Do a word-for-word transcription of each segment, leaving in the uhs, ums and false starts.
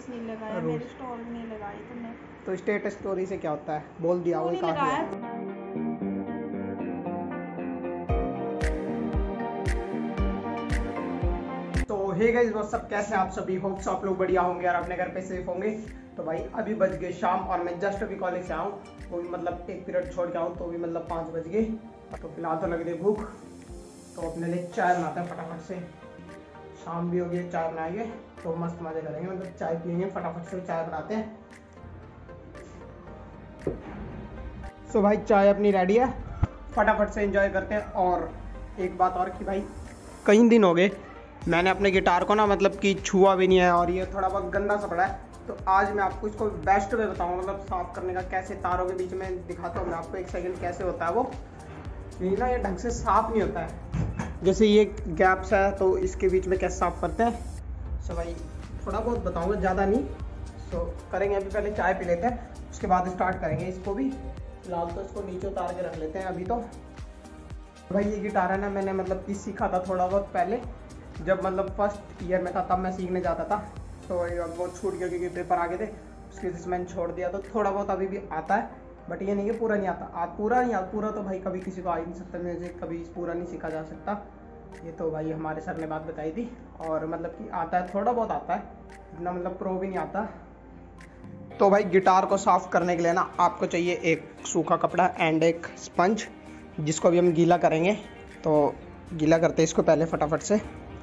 Status नहीं लगाया, मेरी स्टोरी नहीं लगाई तुमने। तो स्टेटस स्टोरी से क्या होता है, बोल दिया वही काफी है। तो हे गाइस वो सब कैसे आप सभी, होप्स आप लोग बढ़िया होंगे और अपने घर पे सेफ होंगे। तो भाई अभी बज गए शाम और मैं जस्ट अभी कॉलेज से आऊँ, वो भी मतलब एक पीरियड छोड़ के आऊँ तो भी मतलब पाँच बज गए। तो फिलहाल तो लग रही भूख, तो अपने लिए चाय बनाते हैं फटाफट से। शाम भी हो गई, चाय बनाएंगे तो मस्त मजे करेंगे, मतलब चाय पियेंगे फटाफट से, चाय बनाते हैं। सो भाई चाय अपनी रेडी है, फटाफट से एंजॉय करते हैं। और एक बात और कि भाई कई दिन हो गए मैंने अपने गिटार को ना मतलब कि छुआ भी नहीं है और ये थोड़ा बहुत गंदा सा पड़ा है। तो आज मैं आपको इसको बेस्ट वे बताऊंगा, मतलब साफ करने का कैसे, तारों के बीच में दिखाता हूँ मैं आपको एक सेकंड कैसे होता है वो। ये ना ये ढंग से साफ नहीं होता है, जैसे ये गैप्स है तो इसके बीच में कैसे साफ करते हैं। सो भाई थोड़ा बहुत बताऊंगा, ज़्यादा नहीं। सो करेंगे, अभी पहले चाय पी लेते हैं उसके बाद स्टार्ट करेंगे इसको भी। फिलहाल तो इसको नीचे उतार के रख लेते हैं अभी। तो भाई ये गिटार है ना, मैंने मतलब कि सीखा था थोड़ा बहुत पहले, जब मतलब फर्स्ट ईयर में था तब मैं सीखने जाता था। तो अब वो छूट गया क्योंकि पेपर आ गए थे, उसकी वजह से मैंने छोड़ दिया। तो थोड़ा बहुत अभी भी आता है, बट ये नहीं कि पूरा नहीं आता। आ, पूरा नहीं आता, पूरा तो भाई कभी किसी को आ ही नहीं सकता, म्यूजिक कभी पूरा नहीं सीखा जा सकता। ये तो भाई हमारे सर ने बात बताई थी। और मतलब कि आता है, थोड़ा बहुत आता है, इतना मतलब प्रो भी नहीं आता। तो भाई गिटार को साफ़ करने के लिए ना आपको चाहिए एक सूखा कपड़ा एंड एक स्पंज, जिसको अभी हम गीला करेंगे। तो गीला करते हैं इसको पहले फटाफट से।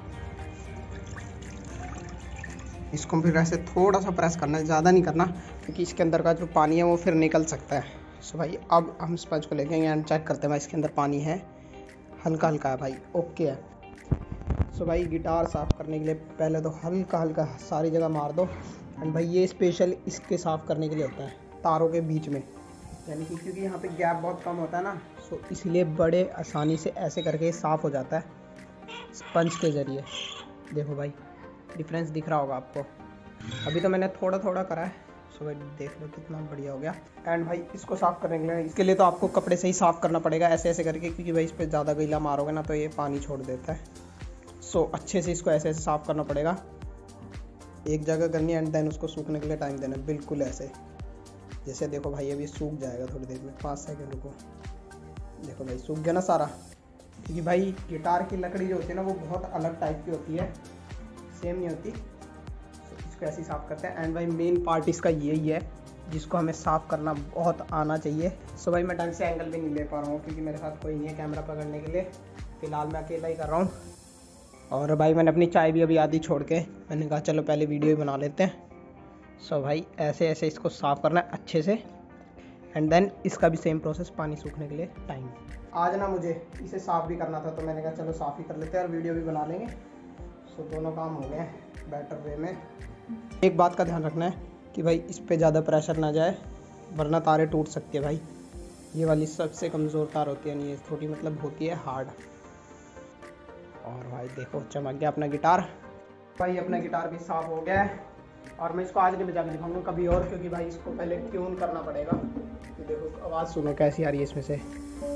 इसको फिर ऐसे थोड़ा सा प्रेस करना है, ज़्यादा नहीं करना क्योंकि इसके अंदर का जो पानी है वो फिर निकल सकता है। सो भाई अब हम स्पंज को लेके एंड चेक करते हैं भाई इसके अंदर पानी है, हल्का हल्का है भाई, ओके है। सो भाई गिटार साफ़ करने के लिए पहले तो हल्का हल्का सारी जगह मार दो। एंड भाई ये स्पेशल इसके साफ़ करने के लिए होता है, तारों के बीच में, यानी कि क्योंकि यहाँ पे गैप बहुत कम होता है ना, सो इसलिए बड़े आसानी से ऐसे करके साफ़ हो जाता है स्पंज के ज़रिए। देखो भाई डिफरेंस दिख रहा होगा आपको, अभी तो मैंने थोड़ा थोड़ा करा है। सो भाई देख लो कितना बढ़िया हो गया। एंड भाई इसको साफ़ करने के लिए, इसके लिए तो आपको कपड़े से ही साफ़ करना पड़ेगा ऐसे ऐसे करके, क्योंकि भाई इस पर ज़्यादा गीला मारोगे ना तो ये पानी छोड़ देता है। सो अच्छे से इसको ऐसे ऐसे साफ़ करना पड़ेगा, एक जगह करनी एंड देन उसको सूखने के लिए टाइम देना, बिल्कुल ऐसे। जैसे देखो भाई अभी सूख जाएगा थोड़ी देर में, पाँच सेकंड रुको। देखो भाई सूख गया ना सारा, क्योंकि भाई गिटार की लकड़ी जो होती है ना वो बहुत अलग टाइप की होती है, सेम नहीं होती। तो इसको ऐसे ही साफ़ करते हैं। एंड भाई मेन पार्ट इसका यही है जिसको हमें साफ़ करना बहुत आना चाहिए। सो भाई मैं ढंग से एंगल भी नहीं ले पा रहा हूँ क्योंकि मेरे साथ कोई नहीं है कैमरा पकड़ने के लिए, फ़िलहाल मैं अकेला ही कर रहा हूँ। और भाई मैंने अपनी चाय भी अभी आधी छोड़ के मैंने कहा चलो पहले वीडियो ही बना लेते हैं। सो भाई ऐसे ऐसे इसको साफ़ करना है अच्छे से, एंड देन इसका भी सेम प्रोसेस, पानी सूखने के लिए टाइम। आज ना मुझे इसे साफ़ भी करना था तो मैंने कहा चलो साफ़ ही कर लेते हैं और वीडियो भी बना लेंगे। सो दोनों काम हो गए बेटर वे में। एक बात का ध्यान रखना है कि भाई इस पर ज़्यादा प्रेशर ना जाए वरना तारें टूट सकती है भाई। ये वाली सबसे कमज़ोर तार होती है, नहीं ये थोड़ी मतलब होती है हार्ड। और भाई देखो चमक गया अपना गिटार। भाई अपना गिटार भी साफ़ हो गया है और मैं इसको आज नहीं बजा के दिखाऊंगा, कभी और, क्योंकि भाई इसको पहले ट्यून करना पड़ेगा। तो देखो आवाज़ सुनो कैसी आ रही है इसमें से।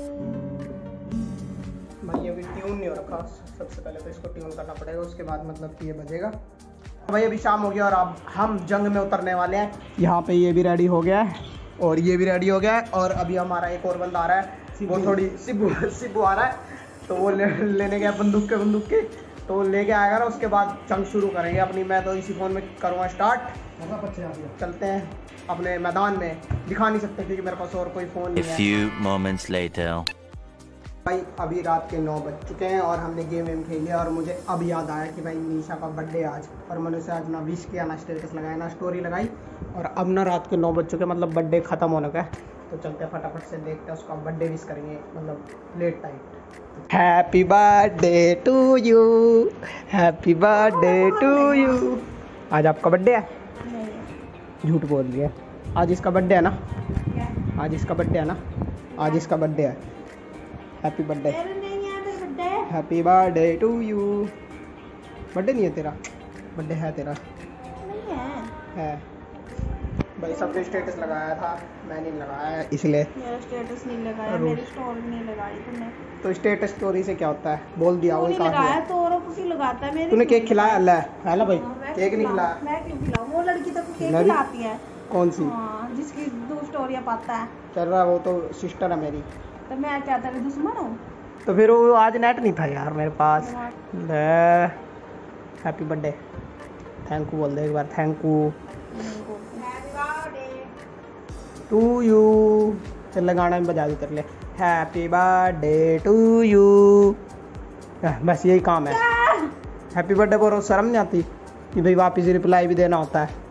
भाई अभी ट्यून नहीं हो रखा, सबसे पहले तो इसको ट्यून करना पड़ेगा, उसके बाद मतलब कि ये बजेगा। भाई अभी शाम हो गया और अब हम जंग में उतरने वाले हैं। यहाँ पे ये भी रेडी हो गया है और ये भी रेडी हो गया है और अभी हमारा एक और बंदा आ रहा है, वो थोड़ी सिब्बू सिब्बू आ रहा है, तो वो ले, लेने गया बंदूक के बंदूक के, तो वो लेके आएगा ना, उसके बाद जंग शुरू करेंगे अपनी। मैं तो इसी फ़ोन में करूँगा स्टार्ट। चलते हैं अपने मैदान में, दिखा नहीं सकते क्योंकि मेरे पास और कोई फ़ोन नहीं है। A few moments later. भाई अभी रात के नौ बज चुके हैं और हमने गेम वेम खेल लिया और मुझे अब याद आया कि भाई निशा का बर्थडे आज, और मैंने उसे आज ना विश किया, ना स्टेटस लगाया, ना स्टोरी लगाई। और अब ना रात के नौ बज चुके, मतलब बर्थडे ख़त्म होने का है। तो चलते हैं फटाफट से, देखते हैं उसका बर्थडे विश करेंगे, मतलब late time. Happy birthday to you, happy birthday to you. आज आपका बर्थडे है? झूठ बोल दिया, आज इसका बर्थडे है ना, आज इसका बर्थडे है ना, आज इसका बर्थडे है। Happy birthday, happy birthday to you. Birthday नहीं है तेरा? बर्थडे है तेरा? नहीं है, है भाई। सबने स्टेटस लगाया था, मैंने नहीं लगाया इसलिए। मेरा स्टेटस नहीं लगाया, मेरी स्टोरी नहीं लगाई तुमने। तो स्टेटस स्टोरी से क्या होता है, बोल दिया वही काफी लगाया। तो और कुछ ही लगाता है। मेरे तूने केक खिलाया? अल्लाह है ना भाई, हाँ, केक नहीं खिलाया। मैं क्यों खिलाऊं? वो लड़की तो केक मैं भी- खिलाती है। कौन सी? हाँ, जिसकी दो स्टोरियाँ पाता है। चल रहा, वो तो सिस्टर है मेरी। तो मैं क्या तेरे दुश्मन हूँ? तो फिर वो आज नेट नहीं था यार मेरे पास। हैप्पी बर्थडे, थैंक यू बोल दे एक बार, थैंक यू टू यू। चल गाना में बजा दी तेरे लिए, हैप्पी बर्थडे टू यू। बस यही काम है। हैप्पी बर्थडे बोलो, शर्म नहीं आती कि भाई वापिस रिप्लाई भी देना होता है।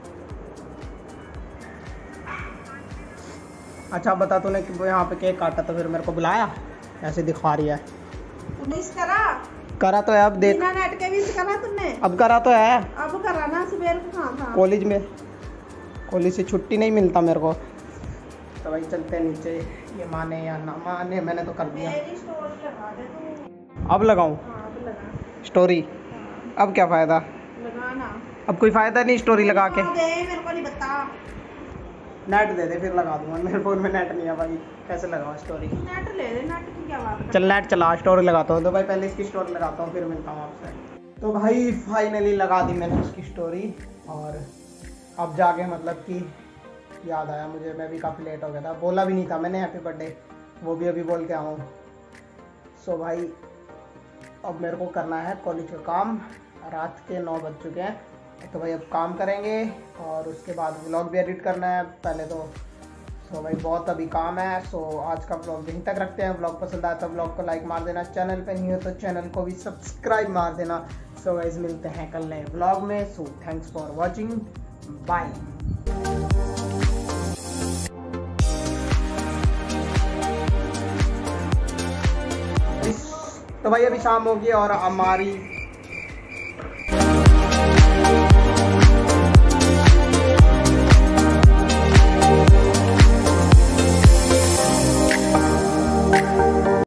अच्छा बता, तूने कि यहाँ पे केक काटा तो फिर मेरे को बुलाया? ऐसे दिखा रही है। मिस करा करा तो है, अब देख। बिना नेट के मिस करा तुमने? अब करा तो है। अब करा ना, सवेर को कहाँ था? कॉलेज में, कॉलेज से छुट्टी नहीं मिलता मेरे को। तो भाई चलते हैं नीचे, ये माने या ना माने, मैंने तो कर दिया। मेरी स्टोरी लगा दे तू। अब लगाऊं हाँ, अब लगा। स्टोरी? हाँ, अब क्या फ़ायदा? लगा ना। अब कोई फ़ायदा नहीं स्टोरी लगा के। हाँ, दे, मेरे को नहीं बता। नेट दे दे फिर लगा दूंगा। मेरे फ़ोन में नेट नहीं है भाई, कैसे लगाऊं स्टोरी? नेट ले ले, नेट की क्या बात है? चल नेट चला, स्टोरी लगाता हूँ। तो भाई पहले इसकी स्टोरी लगाता हूँ, फिर मिलता हूँ आपसे। तो भाई फाइनली लगा दी मैंने उसकी स्टोरी, और अब जाके मतलब कि याद आया मुझे, मैं भी काफ़ी लेट हो गया था। बोला भी नहीं था मैंने हैप्पी बर्थडे, वो भी अभी बोल के आऊँ। सो भाई अब मेरे को करना है कॉलेज का काम। रात के नौ बज चुके हैं, तो भाई अब काम करेंगे और उसके बाद व्लॉग भी एडिट करना है पहले तो। सो भाई बहुत अभी काम है। सो आज का व्लॉग यहीं तक रखते हैं। व्लॉग पसंद आया तो व्लॉग को लाइक मार देना, चैनल पे नहीं हो तो चैनल को भी सब्सक्राइब मार देना। सो गाइस मिलते हैं कल नए व्लॉग में। So thanks for watching, bye. तो भाई अभी शाम होगी और हमारी